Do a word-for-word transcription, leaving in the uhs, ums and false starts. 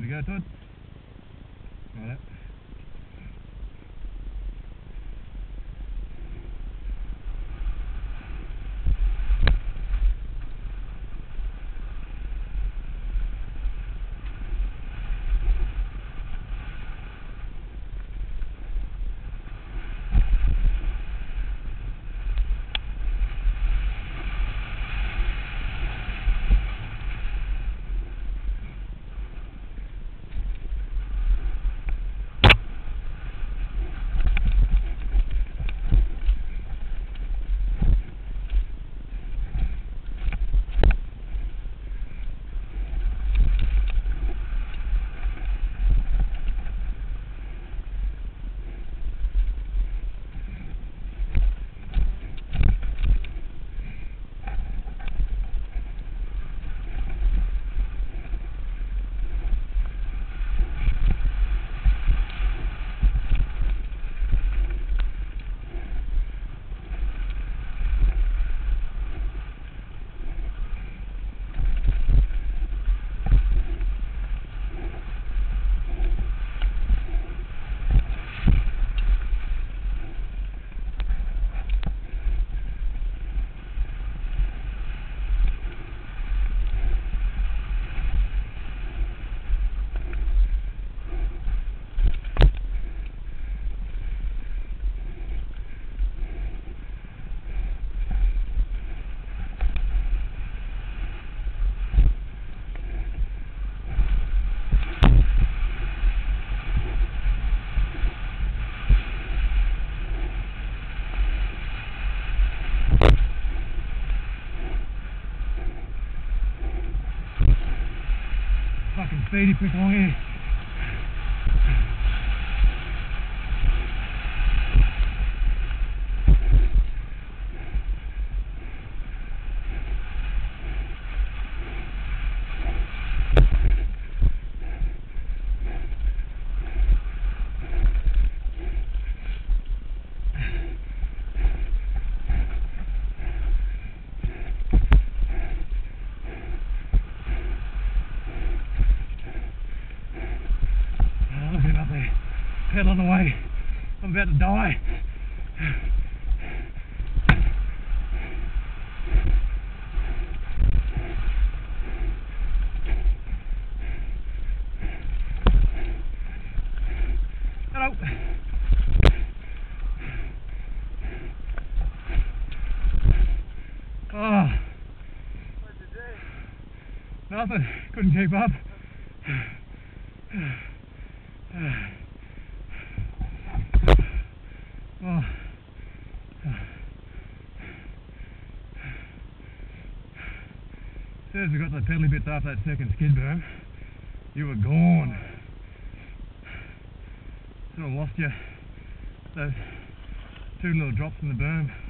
Good to go, Todd? Right. Fucking speedy pick along here. Pedal on the way. I'm about to die. Hello. Oh. What did you do? Nothing. Couldn't keep up. Oh. As soon as we got the pedally bits after that second skid berm, you were gone. Sort of lost you those two little drops in the berm.